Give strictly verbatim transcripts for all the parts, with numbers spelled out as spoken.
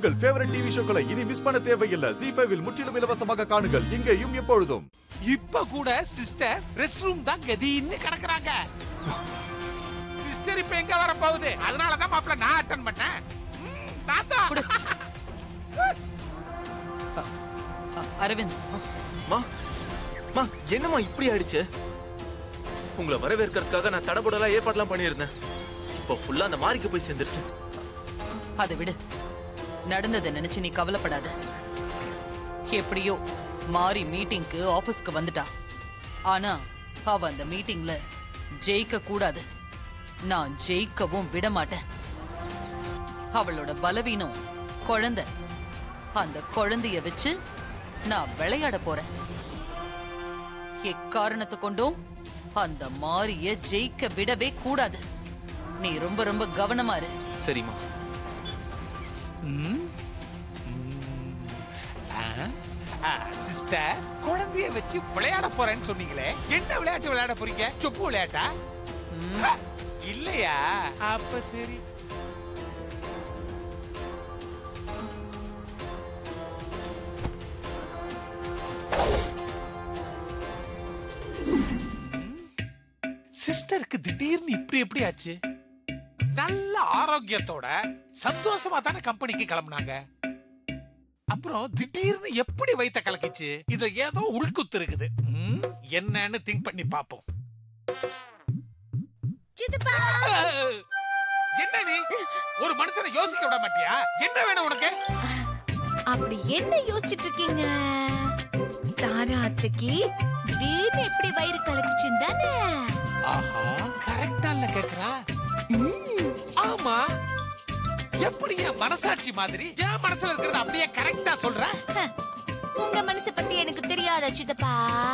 உங்கள் favourite TV ஷோக்களை இனி miss பண்ண தேவையில்லை. ஜீ ஃபைவ் இல் முற்றிலும் இலவசமாக காணுங்கள். இங்கேயும் எப்பொழுதும். இப்ப கூட சிஸ்டர் ரெஸ்ட் ரூம் தான் கதின்னு கிடக்குறாங்க. சிஸ்டர் இப்ப எங்க வர போகுது? அதனால தான் மாப்ள நான் அட்டெண்ட் பண்ணேன். நான் தான். அரவிந்த், மா மா என்னம்மா இப்படி ஆயிடுச்சு? உங்களை வரவேற்கிறதுக்காக நான் தடபுடலா ஏற்பாடுலாம் பண்ணியிருந்தேன். இப்போ ஃபுல்லா அந்த மாரிக்கு போய் சேர்ந்துருச்சு. அதை விடு. நடந்ததை நினைச்சு நீ கவலைப்படாத. எப்படியோ மாரி மீட்டிங்க்கு ஆபீஸ்க்கு வந்துட்டா. ஆனா அவ அந்த மீட்டிங்ல ஜெயிக்க கூடாது. நான் ஜெயிக்கவும் விட மாட்டேன். அவளோட பலவீனம் குழந்தை. அந்த குழந்தைய வச்சு நான் விளையாட போறேன். எக்காரணத்தை கொண்டும் அந்த மாரிய ஜெயிக்க விடவே கூடாது. நீ ரொம்ப ரொம்ப கவனமா இரு. சரிம்மா. சிஸ்டர், குழந்தைய வச்சு விளையாட போறேன்னு சொன்னீங்களே, என்ன விளையாட்டு விளையாட போறீங்க? சொப்பு விளையாட்டா? இல்லையா? அப்ப சரி. சிஸ்டருக்கு திடீர்னு இப்படி எப்படி ஆச்சு? நல்ல ஆரோக்கியத்தோட சந்தோஷமா தானே கம்பெனிக்கு கிளம்புனாங்க. அப்புறம் திடீர்னு எப்படி வைத்த கலக்கிச்சு? இதுல ஏதோ உள்குத்து இருக்குது. என்னன்னு திங்க் பண்ணி பாப்போம். என்ன நீ ஒரு மனுஷனை யோசிக்க விட மாட்டியா? என்ன வேணும் உனக்கு? அப்படி என்ன யோசிச்சுட்டு இருக்கீங்க? தாரா அத்தைக்கு திடீர்னு எப்படி வயிறு கலக்குச்சுன்னு தானே? ஆஹா, கரெக்டா இல்ல கேக்குறா? ஆமா. எப்படி என் மனசாட்சி மாதிரி என் மனசுல இருக்கிறது அப்படியே கரெக்டா சொல்ற? உங்க மனச பத்தி எனக்கு தெரியாத சித்தப்பா.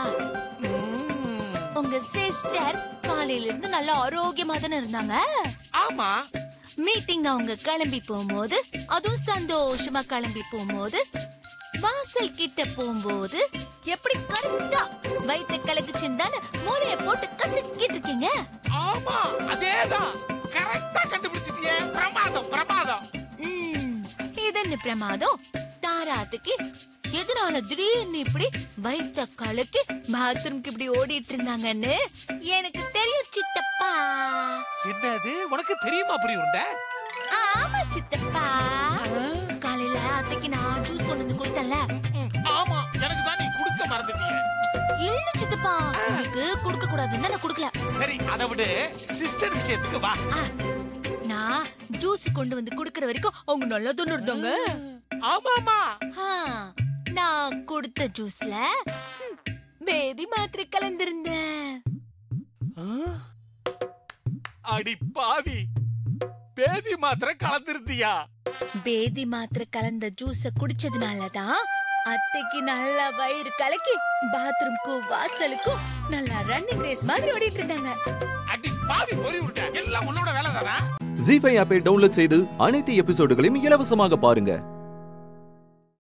உங்க சிஸ்டர் காலையில இருந்து நல்ல ஆரோக்கியமா தானே இருந்தாங்க. ஆமா. மீட்டிங் அவங்க கிளம்பி போகும்போது, அதுவும் சந்தோஷமா கிளம்பி போகும்போது, வாசல் கிட்ட போகும்போது எப்படி கரெக்டா வயிற்று கலக்குச்சுன்னு தானே மூளைய போட்டு கசக்கிட்டு இருக்கீங்க. ஆமா, அதேதான். கரெக்டா கண்டுபிடிச்சிட்டியே. பிரமாதம் பிரமாதம். இது என்ன பிரமாதம்? தாராத்துக்கு எதனால திடீர்னு இப்படி வயிற்ற கலக்கி பாத்ரூம்க்கு இப்படி ஓடிட்டு இருந்தாங்கன்னு எனக்கு தெரியும் சித்தப்பா. என்னது உனக்கு தெரியுமா? அப்படி உண்ட? ஆமா சித்தப்பா. காலையில அத்தைக்கு நான் ஜூஸ் கொண்டு வந்து கொடுத்தல. ஆமா, எனக்கு தான் நீ குடுக்க மறந்துட்டியே. இல்ல சித்தப்பா, உங்களுக்கு கொடுக்க கூடாதுன்னு நான் கொடுக்கல. சரி, அதை விடு. சிஸ்டர் விஷயத்துக்கு வா. நான் ஜூஸ் கொண்டு வந்து குடுக்கற வரைக்கும் அவங்க நல்லா தான் இருந்தாங்க. ஆமாமா. நான் கொடுத்த ஜூஸ்ல பேதி மாத்திரை கலந்திருந்தேன். அடி பாவி, பேதி மாத்திரை கலந்திருந்தியா? பேதி மாத்திரை கலந்த ஜூஸ குடிச்சதுனாலதான் அத்தைக்கு நல்லா வயிறு கலக்கி பாத்ரூம்க்கும் வாசலுக்கும் நல்லா ரன்னிங் ரேஸ் மாதிரி ஓடிட்டு இருந்தாங்க. அடி பாவி, பொறி விட்ட. எல்லாம் உன்னோட வேலை தானா? ஜீ ஃபைவ் ஆப்பை டவுன்லோட் செய்து அனைத்து எபிசோடுகளையும் இலவசமாக பாருங்க.